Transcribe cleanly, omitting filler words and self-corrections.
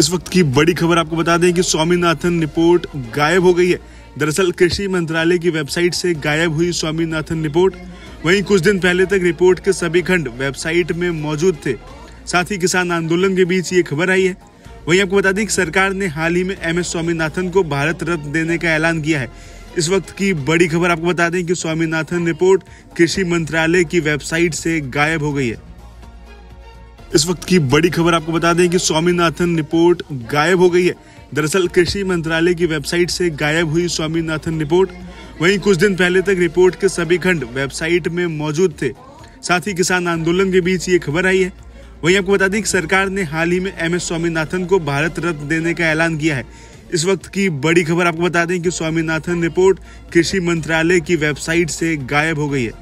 इस वक्त की बड़ी खबर आपको बता दें कि स्वामीनाथन रिपोर्ट गायब हो गई है। दरअसल कृषि मंत्रालय की वेबसाइट से गायब हुई स्वामीनाथन रिपोर्ट। वहीं कुछ दिन पहले तक रिपोर्ट के सभी खंड वेबसाइट में मौजूद थे। साथ ही किसान आंदोलन के बीच ये खबर आई है। वहीं आपको बता दें कि सरकार ने हाल ही में MS स्वामीनाथन को भारत रत्न देने का ऐलान किया है। इस वक्त की बड़ी खबर आपको बता दें कि स्वामीनाथन रिपोर्ट कृषि मंत्रालय की वेबसाइट से गायब हो गई है। इस वक्त की बड़ी खबर आपको बता दें कि स्वामीनाथन रिपोर्ट गायब हो गई है। दरअसल कृषि मंत्रालय की वेबसाइट से गायब हुई स्वामीनाथन रिपोर्ट। वहीं कुछ दिन पहले तक रिपोर्ट के सभी खंड वेबसाइट में मौजूद थे। साथ ही किसान आंदोलन के बीच ये खबर आई है। वहीं आपको बता दें कि सरकार ने हाल ही में MS स्वामीनाथन को भारत रत्न देने का ऐलान किया है। इस वक्त की बड़ी खबर आपको बता दें कि स्वामीनाथन रिपोर्ट कृषि मंत्रालय की वेबसाइट से गायब हो गई है।